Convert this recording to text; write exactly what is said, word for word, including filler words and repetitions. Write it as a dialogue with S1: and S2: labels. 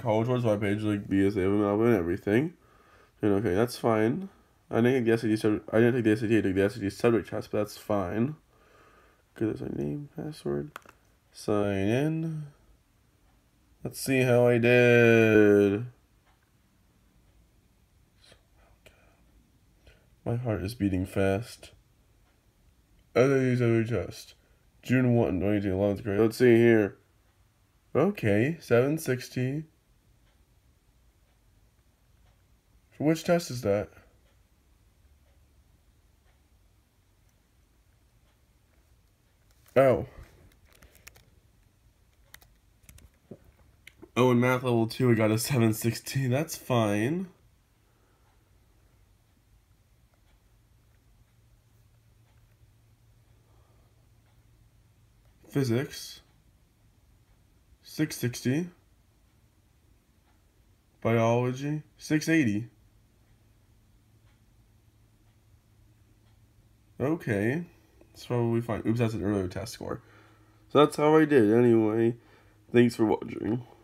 S1: College Wars web page, like because they have them and everything. And okay, that's fine. I didn't take the S A T subject. I didn't take the S A T. I took the S A T subject test, but that's fine. Good, that's my name, password, sign in. Let's see how I did. My heart is beating fast. S A T subject test, June first, twenty eighteen, eleventh grade. Let's see here. Okay, seven sixty. Which test is that? Oh. Oh, in math level two, I got a seven sixty. That's fine. Physics, six sixty. Biology, six eighty. Okay, that's probably fine. Oops, that's an earlier test score. So that's how I did. Anyway, thanks for watching.